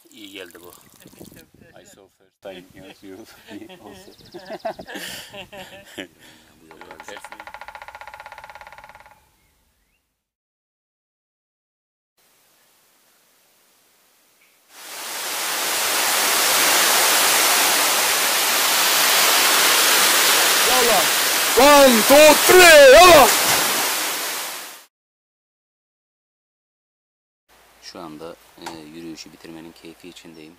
İyi geldi bu. I saw first time yes you also. Bu yolda tersine. Yalla. 1, 2, 3, yalla. Şu anda yürüyüşü bitirmenin keyfi içindeyim.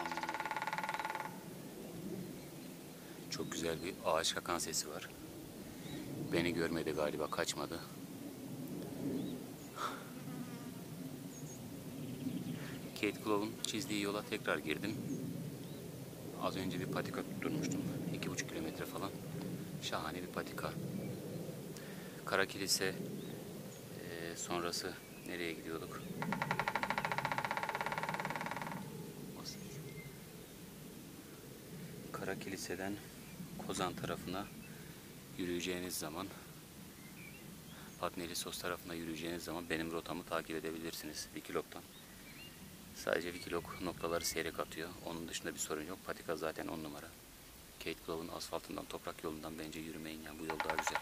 Çok güzel bir ağaç kakan sesi var. Beni görmedi galiba, kaçmadı. Kate Clove'un çizdiği yola tekrar girdim. Az önce bir patika tutturmuştum. 2,5 kilometre falan. Şahane bir patika. Kara Kilise sonrası nereye gidiyorduk? Kara Kilise'den Kozan tarafına yürüyeceğiniz zaman, Patnelisos tarafına yürüyeceğiniz zaman benim rotamı takip edebilirsiniz Wikiloc''tan. Sadece Wikiloc noktaları seyrek atıyor. Onun dışında bir sorun yok. Patika zaten 10 numara. Kate Clove'un asfaltından, toprak yolundan bence yürümeyin, yani bu yol daha güzel.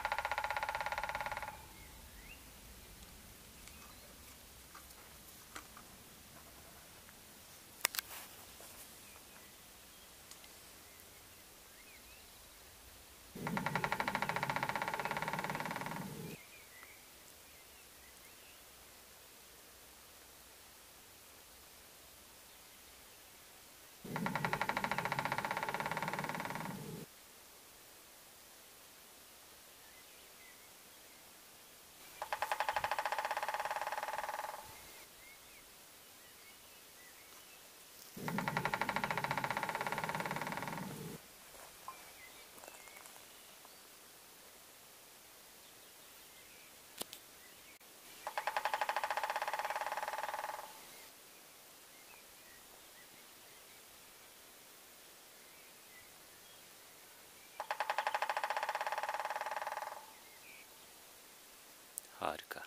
Harika.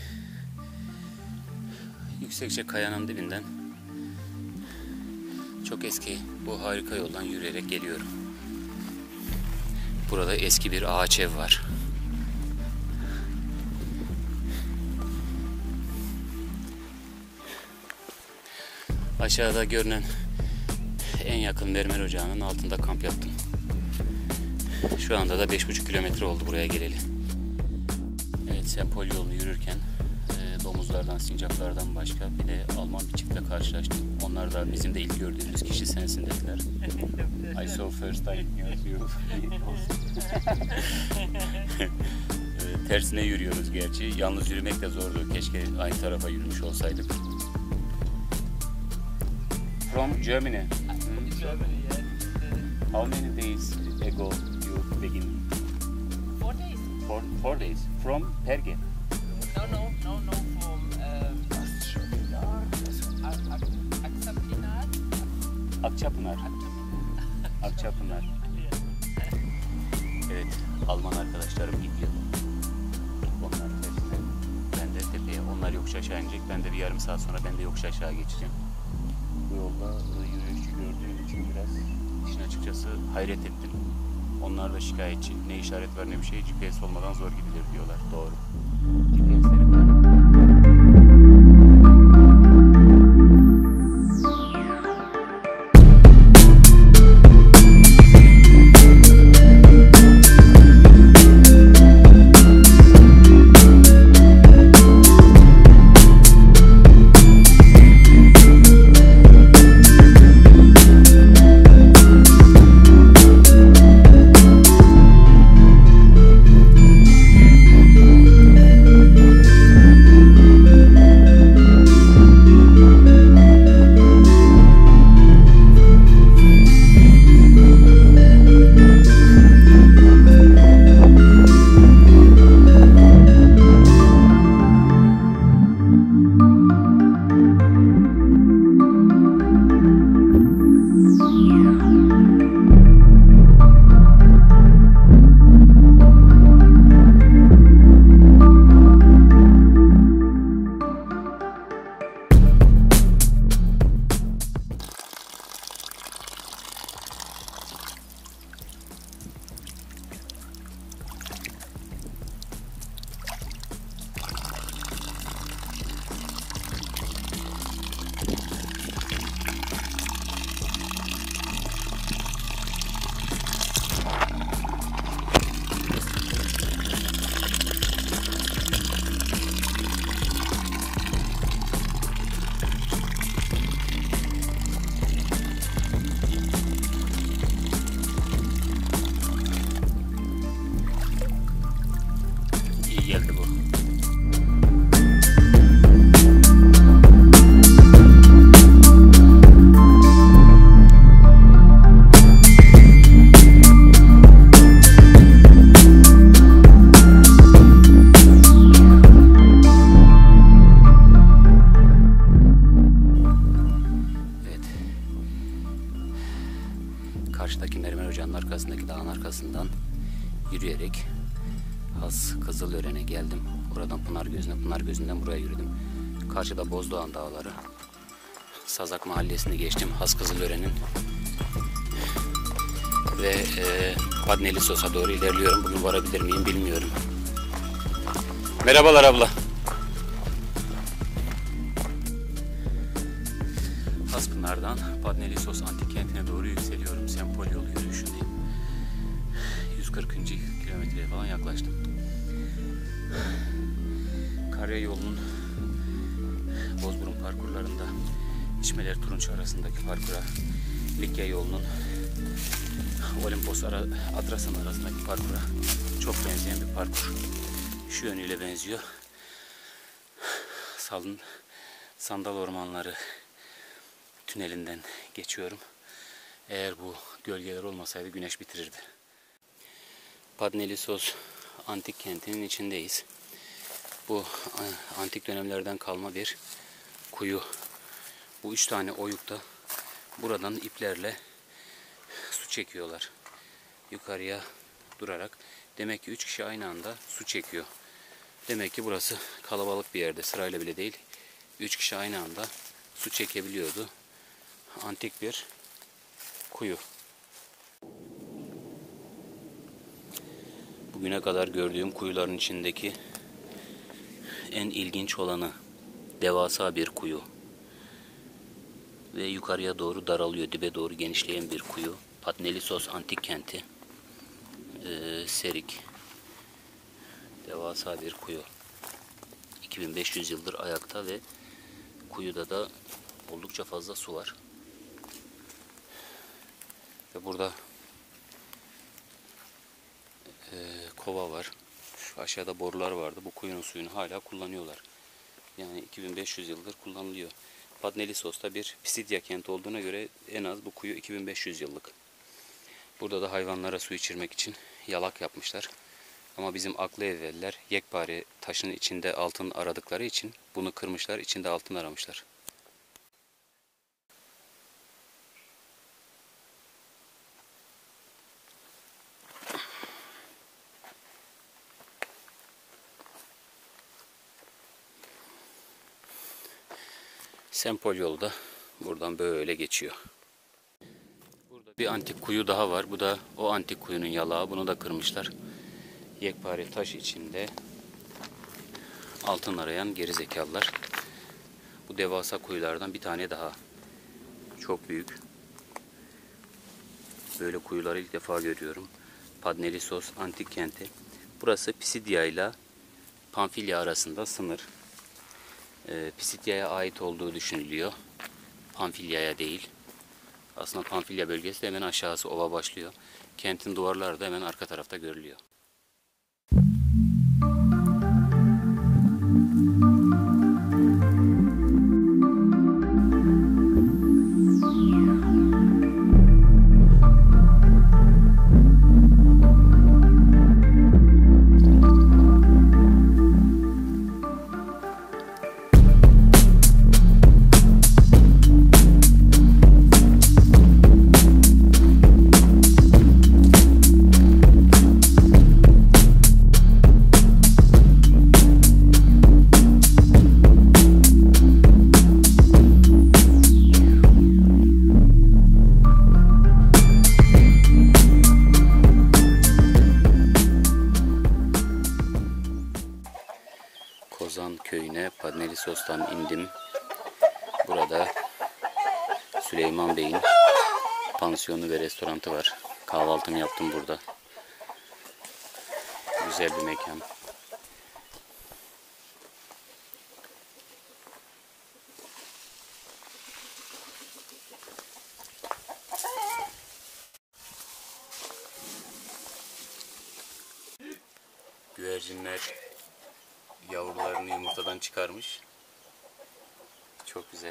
Yüksekçe kayanın dibinden çok eski bu harika yoldan yürüyerek geliyorum. Burada eski bir ağaç ev var. Aşağıda görünen en yakın mermer ocağının altında kamp yaptım. Şu anda da 5,5 kilometre oldu buraya geleli. Evet, Sempol yolunu yürürken domuzlardan, sincaplardan başka bir de Alman bir çiftle karşılaştım. Onlar da bizim de ilk gördüğümüz kişi sensin dediler. I saw first time you. Tersine yürüyoruz gerçi. Yalnız yürümek de zordu. Keşke aynı tarafa yürümüş olsaydık. From Germany. Germany, yeah. How many days ago you begin? 4 days. 4 days. From Perge. No, from Akçapınar. Akçapınar. Evet, Alman arkadaşlarım gidiyor. Onlar tersine, ben de tepeye. Onlar yokuş aşağı inecek. Ben de bir yarım saat sonra ben de yokuş aşağı geçeceğim. Bu yolda yürüyüşçü gördüğüm için biraz işin açıkçası hayret ettim. Onlar da şikayetçi. Ne işaret var ne bir şey, GPS olmadan zor gidilir diyorlar. Doğru. GPS'leri var. karşıdaki Mermer Ocağı'nın arkasındaki dağın arkasından yürüyerek Has Kızılören'e geldim. Oradan Pınargözü'nden buraya yürüdüm. Karşıda Bozdoğan Dağları. Sazak Mahallesi'ni geçtim Has Kızılören'in. Ve Padnelisos'a doğru ilerliyorum. Bugün varabilir miyim bilmiyorum. Merhabalar abla. Haspınar'dan Padnelisos antik kentine doğru yükseliyorum. Sempol yolu yürüyüşündeyim. 140. kilometreye falan yaklaştım. Karya yolunun Bozburun parkurlarında İçmeler Turunç arasındaki parkura, Likya yolunun Olimpos Adrasan arasındaki parkura çok benzeyen bir parkur. Şu yönüyle benziyor. Sandal Ormanları tünelinden geçiyorum. Eğer bu gölgeler olmasaydı güneş bitirirdi. Padnelisos antik kentinin içindeyiz. Bu antik dönemlerden kalma bir kuyu. Bu 3 tane oyukta buradan iplerle su çekiyorlar. Yukarıya durarak. Demek ki 3 kişi aynı anda su çekiyor. Demek ki burası kalabalık bir yerde. Sırayla bile değil. 3 kişi aynı anda su çekebiliyordu. Antik bir kuyu. Bugüne kadar gördüğüm kuyuların içindeki en ilginç olanı devasa bir kuyu. Ve yukarıya doğru daralıyor, dibe doğru genişleyen bir kuyu. Padnelisos antik kenti. Serik. Devasa bir kuyu. 2500 yıldır ayakta ve kuyuda da oldukça fazla su var. Ve burada kova var. Şu aşağıda borular vardı. Bu kuyunun suyunu hala kullanıyorlar. Yani 2500 yıldır kullanılıyor. Padnelisos'ta bir Pisidya kenti olduğuna göre en az bu kuyu 2500 yıllık. Burada da hayvanlara su içirmek için yalak yapmışlar. Ama bizim aklı evveller yekpare taşın içinde altın aradıkları için bunu kırmışlar, içinde altın aramışlar. Sempol yolu da buradan böyle geçiyor. Burada bir antik kuyu daha var. Bu da o antik kuyunun yalağı. Bunu da kırmışlar. Yekpare taş içinde altın arayan gerizekalılar. Bu devasa kuyulardan bir tane daha. Çok büyük. Böyle kuyuları ilk defa görüyorum. Padnelisos antik kenti. Burası Pisidya ile Pamfilya arasında sınır. Pisidya'ya ait olduğu düşünülüyor. Pamfilya'ya değil. Aslında Pamfilya bölgesi de hemen aşağısı ova başlıyor. Kentin duvarları da hemen arka tarafta görülüyor. Kozan köyüne Padnelisos'tan indim. Burada Süleyman Bey'in pansiyonu ve restoranı var. Kahvaltımı yaptım burada. Güzel bir mekan. Güvercinler yavrularını yumurtadan çıkarmış. Çok güzel.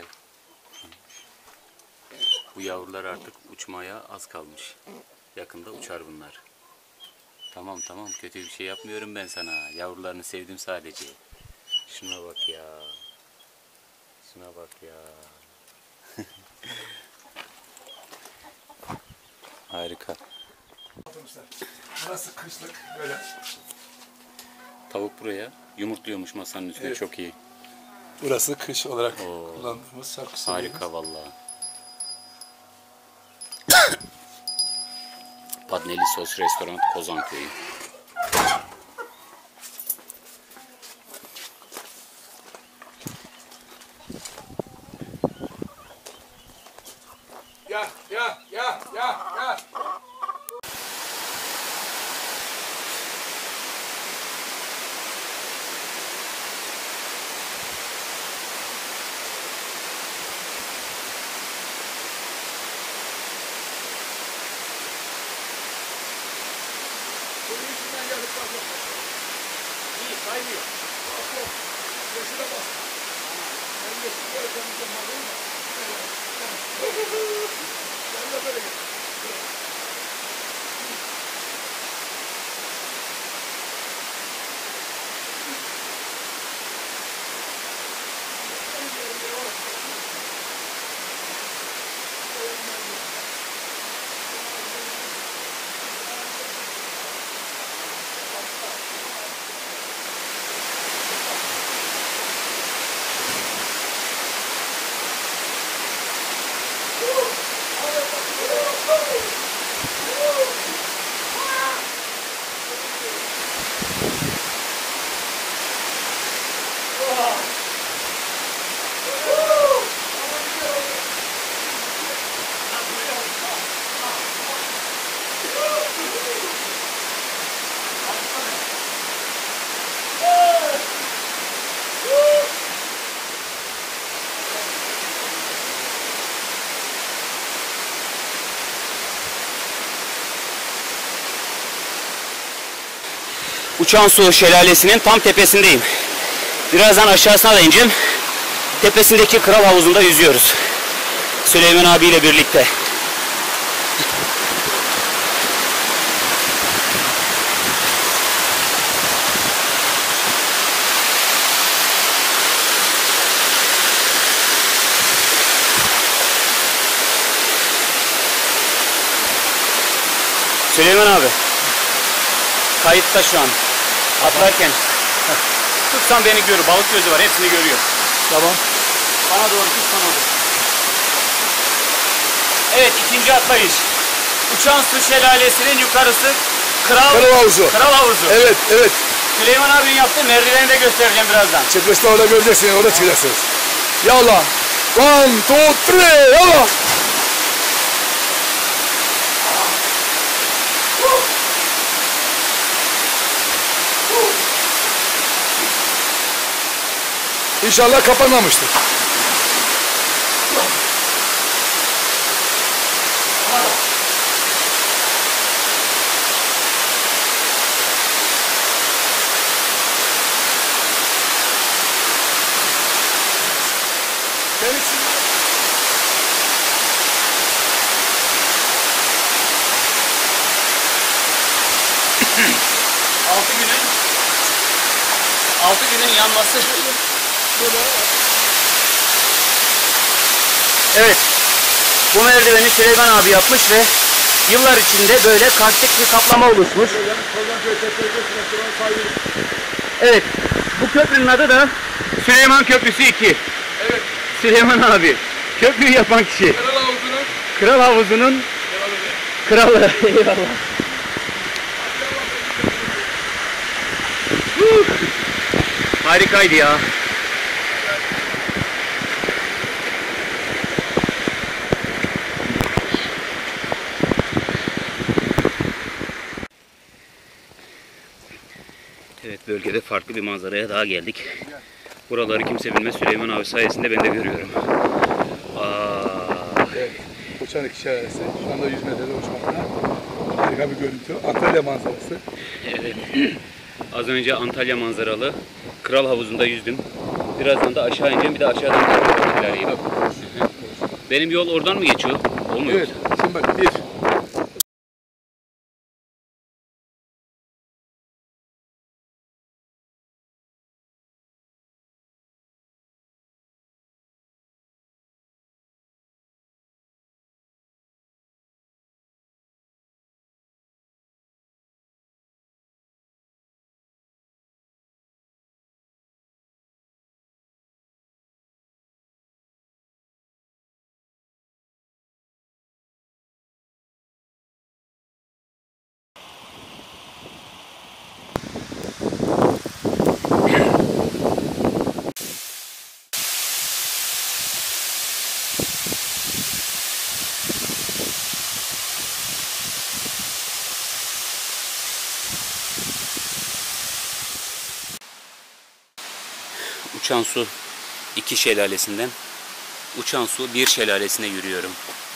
Bu yavrular artık uçmaya az kalmış. Yakında uçar bunlar. Tamam tamam, kötü bir şey yapmıyorum ben sana. Yavrularını sevdim sadece. Şuna bak ya. Şuna bak ya. Harika. Burası kışlık böyle. Tavuk buraya yumurtluyormuş masanın üstüne. Evet. Çok iyi. Burası kış olarak Oo. kullandığımız şarkı söylüyoruz. Harika vallahi. Padneli Sos Restoran Kozan Köyü. Ya ya ya ya ya. Bunun içinden geldik bak. İyi kaynıyor. Bak bak. Yeşile bas. Ben yeşil göreceğim zamanı mı? Sen de böyle git. Uçansu Şelalesi'nin tam tepesindeyim. Birazdan aşağısına da ineceğim. Tepesindeki kral havuzunda yüzüyoruz. Süleyman abiyle birlikte. Süleyman abi. Kayıtta şu an. Atlarken. Tutsan beni görür. Balık gözü var. Hepsini görüyor. Tamam. Bana doğru tutsan olur. Evet, ikinci atlayış. Uçansu Şelalesi'nin yukarısı Kral havuzu. Kral Havuzu. Evet evet. Süleyman abinin yaptığı merdiveni de göstereceğim birazdan. Çıkışta orada göreceksiniz. Orada çıkacaksınız. Yallah. 1, 2, 3. Yallah. İnşallah kapanmamıştır. Altı günün yanması. Evet. Bu merdiveni Süleyman abi yapmış ve yıllar içinde böyle karstik bir kaplama oluşmuş. Evet. Bu köprünün adı da Süleyman Köprüsü 2. Evet. Süleyman abi. Köprüyü yapan kişi. Kral havuzunun Kral Havuzu'nun kralı. Eyvallah. Harikaydı ya. Evet, bölgede farklı bir manzaraya daha geldik. Buraları kimse bilmez. Süleyman abi sayesinde ben de görüyorum. evet, Uçan Şelalesi. Şu anda 100 metrede uçmakta. Harika bir görüntü. Antalya manzarası. Evet. Az önce Antalya manzaralı Kral Havuzu'nda yüzdüm. Birazdan da aşağı ineceğim. Bir de aşağıdan ilerleyeyim. Benim yol oradan mı geçiyor? O mu Evet. yoksa? Şimdi bak 1, Uçan Su 2 şelalesinden Uçan Su 1 şelalesine yürüyorum.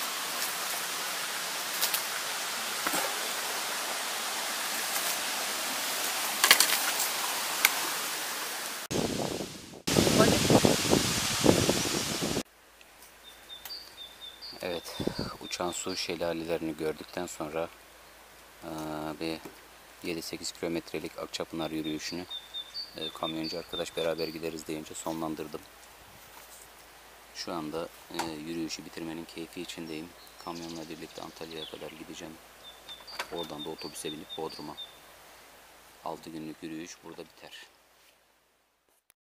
Evet, Uçan Su şelalelerini gördükten sonra bir 7-8 kilometrelik Akçapınar yürüyüşünü kamyoncu arkadaş beraber gideriz deyince sonlandırdım. Şu anda yürüyüşü bitirmenin keyfi içindeyim. Kamyonla birlikte Antalya'ya kadar gideceğim. Oradan da otobüse binip Bodrum'a. 6 günlük yürüyüş burada biter.